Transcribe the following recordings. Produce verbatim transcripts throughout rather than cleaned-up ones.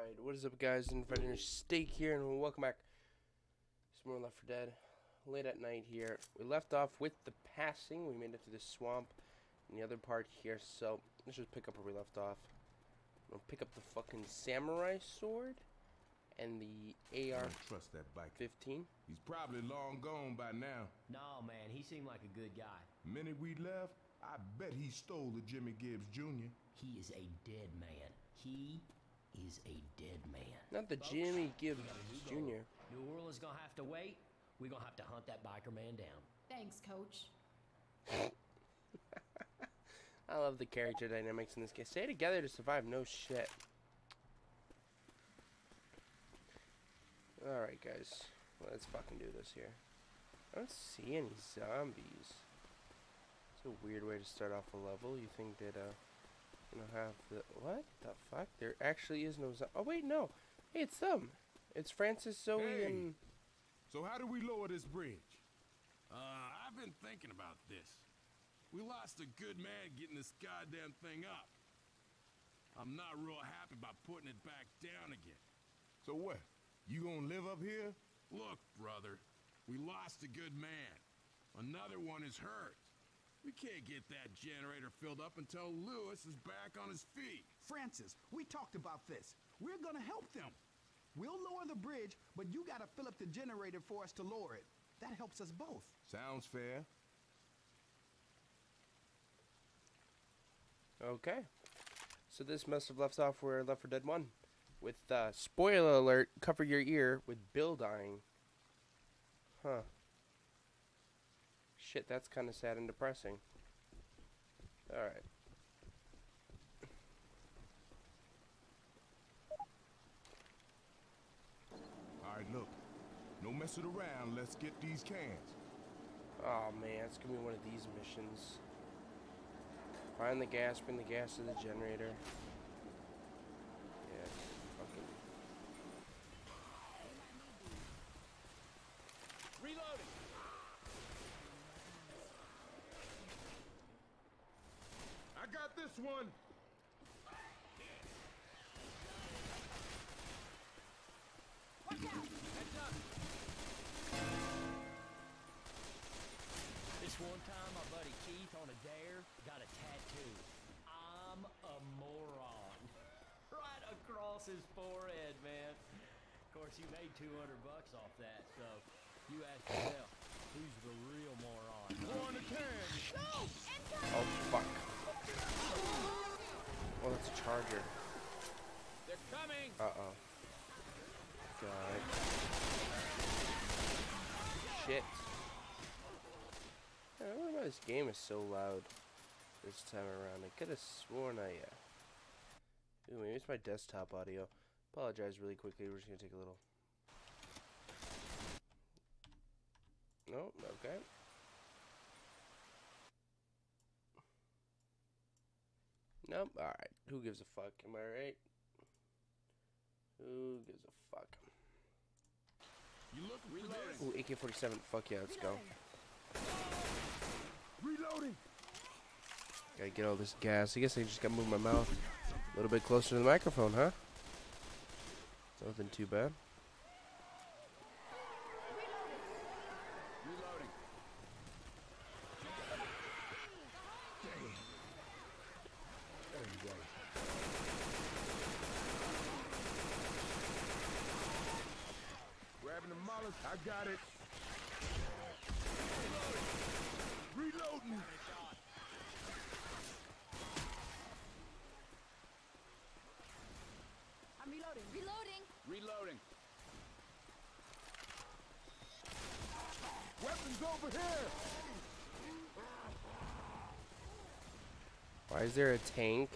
Alright, what is up guys, Inventor Steak here, and welcome back. Some more Left four Dead, late at night here. We left off with the passing, we made it to the swamp, and the other part here, so let's just pick up where we left off. I'm gonna pick up the fucking samurai sword, and the A R trust that biker. fifteen. He's probably long gone by now. No, man, he seemed like a good guy. The minute we left, I bet he stole the Jimmy Gibbs Junior He is a dead man. He is a dead man. Not the Folks, Jimmy Gibbs Junior New Orleans gonna have to wait. We're gonna have to hunt that biker man down. Thanks, Coach. I love the character dynamics in this game. Stay together to survive, no shit. Alright guys, let's fucking do this here. I don't see any zombies. It's a weird way to start off a level. You think that uh you know have the what the fuck? There actually is no zo- oh wait, no. Hey, it's them. It's Francis, Zoe, Hey. and So how do we lower this bridge? Uh, I've been thinking about this. We lost a good man getting this goddamn thing up. I'm not real happy about putting it back down again. So what? You gonna live up here? Look, brother, we lost a good man. Another one is hurt. We can't get that generator filled up until Lewis is back on his feet. Francis, we talked about this. We're gonna help them. We'll lower the bridge, but you gotta fill up the generator for us to lower it. That helps us both. Sounds fair. okay. So this must have left off where Left four Dead one. With uh spoiler alert, cover your ear with Bill dying. Huh. Shit, that's kind of sad and depressing. Alright. All right, look. No messing around. Let's get these cans. Oh man, it's gonna be one of these missions. Find the gas, bring the gas to the generator. Yeah, fucking. Reloading! I got this one. Heads up! This one time, my buddy Keith on a dare got a tattoo. I'm a moron. Right across his forehead, man. Of course, you made two hundred bucks off that, so you ask yourself, who's the real moron? Throw in the can. Oh fuck. Oh, that's a charger. They're coming! Uh oh. God. Shit. I don't know why this game is so loud this time around. I could have sworn I, uh... Ooh, maybe it's my desktop audio. Apologize really quickly. We're just gonna take a little... No, okay. Nope, alright. Who gives a fuck? Am I right? Who gives a fuck? You look reloading. Ooh, A K forty-seven. Fuck yeah, let's go. Reloading. Gotta get all this gas. I guess I just gotta move my mouth a little bit closer to the microphone, huh? Nothing too bad. Reloading. There you go. Grabbing the mollusk. I got it. Reloading. I'm reloading. Reloading. Reloading. Weapons over here. Why is there a tank?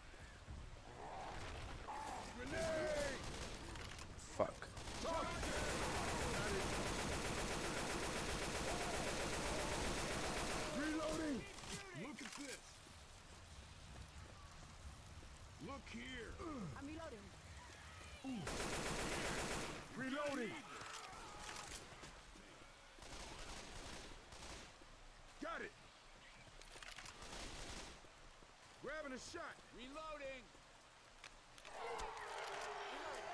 Grenade. Fuck. Reloading. Look at this. Look here. I'm reloading. Reloading. Got it. Grabbing a shot. Reloading.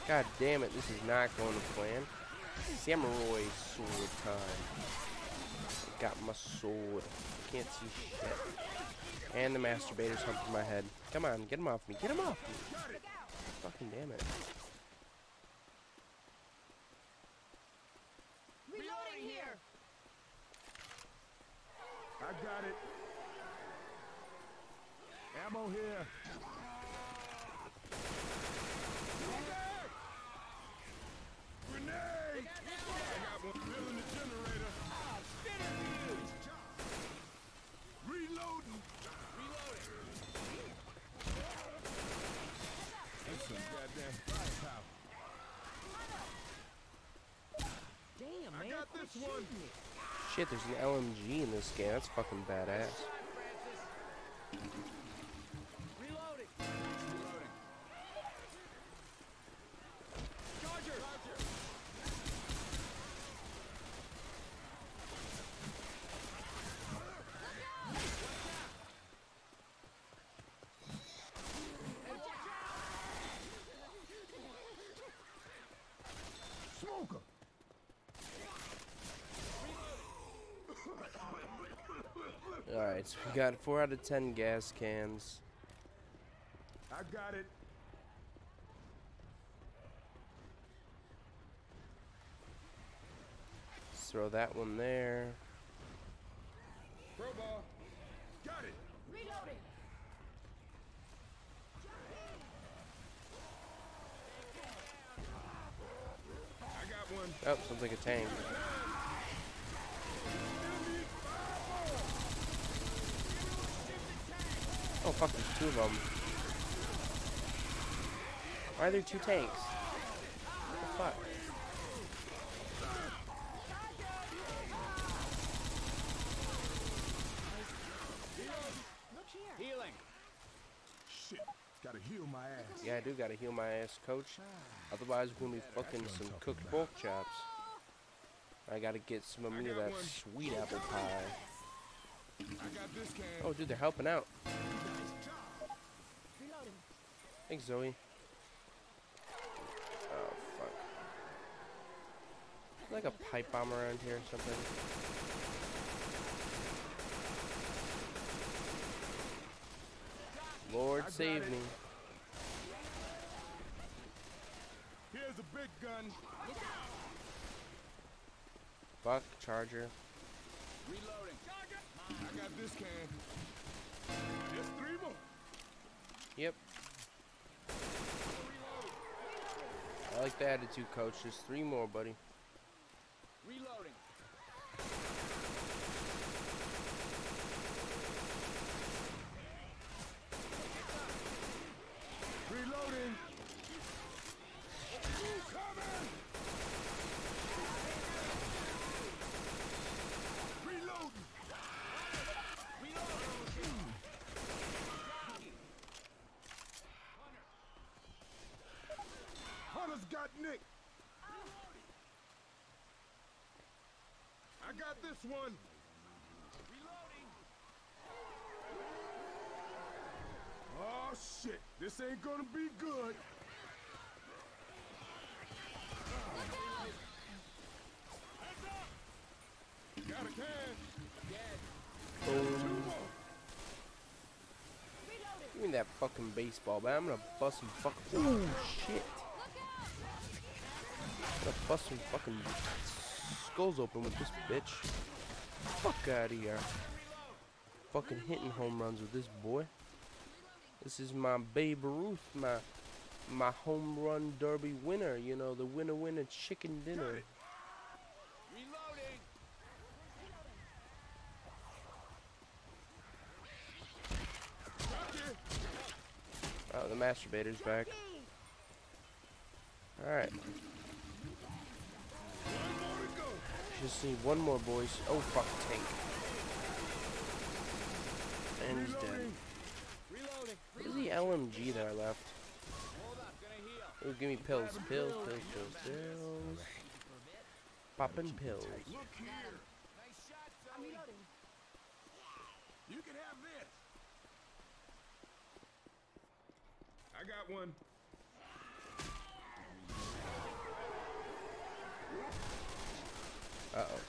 God damn it, this is not going to plan. Samurai sword time. I got my sword. I can't see shit. And the masturbator's humping my head. Come on, get him off me. Get him off me. Fucking damn it. Reloading here. I got it. Ammo here. Grenade! I got one filling the generator. Reloading. Reloading. That's some goddamn firepower. Damn, man. I got quit this one. shooting me. Shit, there's an L M G in this game. That's fucking badass. Reloading. Reloading. Charger. Smoker. Alright, so we got four out of ten gas cans. I got it. Let's throw that one there. Crowbar. Got it. Reloading. I got one. Oh, sounds like a tank. Oh fuck, there's two of them. Why are there two tanks? What the fuck? Look here. Healing. Shit. Gotta heal my ass. Yeah, I do gotta heal my ass, coach. Otherwise, we're gonna be fucking some cooked pork chops. I gotta get some of me of that sweet apple pie. I got this can. Oh, dude, they're helping out. Reloading. Thanks, Zoe. Oh, fuck. Like a pipe bomb around here or something. Lord got save it. me. Here's a big gun. Fuck, charger. Reloading. I got this can. There's three more. Yep. I like the attitude, coach. There's three more, buddy. Reloading. Reloading. Coming. Reloading. Hunter's got Nick. I got this one. Reloading. Oh shit, this ain't gonna be good. Got a can. Boom. Give me that fucking baseball bat. I'm gonna bust some fucking. Ooh, shit. I'm gonna bust some fucking skulls open with this bitch. Fuck out of here. Fucking hitting home runs with this boy. This is my Babe Ruth, my my home run derby winner. You know, the winner winner chicken dinner. Reloading. Oh, the masturbator's back. Alright. Just need one more, boys. Oh, fuck, tank. And he's dead. Reloading. What is the L M G that I left? Hold up. Gonna heal. Ooh, give me pills. Pills, pills, pills, pills. Poppin' pills. Look here. Nice shot, I'm Zoe. reloading. You can have this. I got one. Uh oh.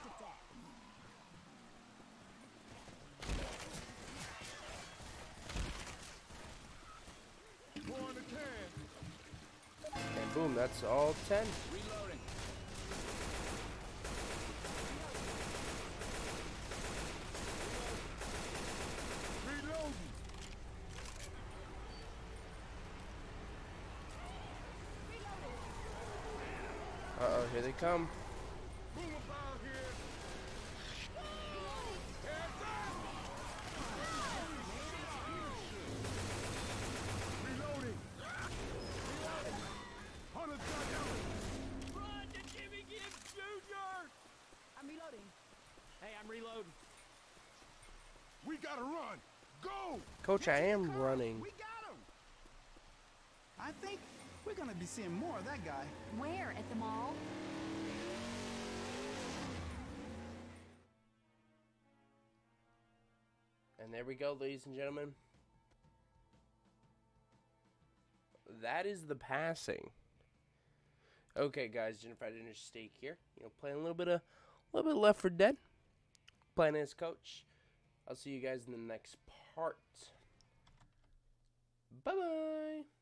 Pour in the can. And boom, that's all ten. Reloading. Reloading. Uh oh, here they come. Boom about here. Heads up. Reloading. Hunter got out. Run to Jimmy Gibbs Junior I'm reloading. Hey, I'm reloading. We gotta run. Go. Coach, I am Carl, running. We got him. I think we're gonna be seeing more of that guy. Where? At the mall? And there we go, ladies and gentlemen. That is the passing. Okay, guys, Jennifer Dinner Steak here. You know, playing a little bit of, a little bit of Left four Dead. Playing as coach. I'll see you guys in the next part. Bye bye.